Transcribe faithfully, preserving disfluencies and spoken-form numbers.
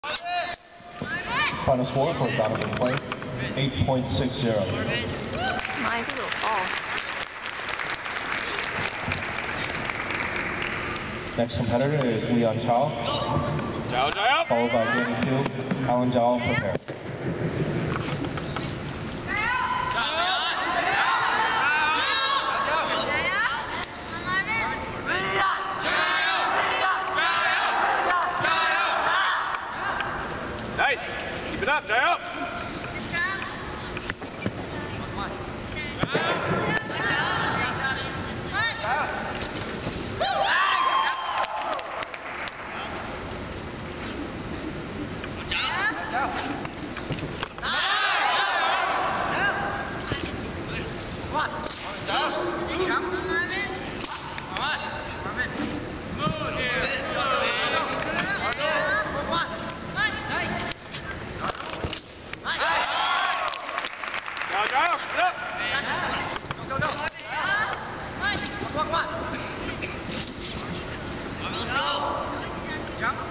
Final score for Donovan play, eight point six zero. Mine's a little fall. Next competitor is Leon Chow, followed by Danny Chu. Alan Zhao, prepare. Nice. Keep it up, Jayo. Jump.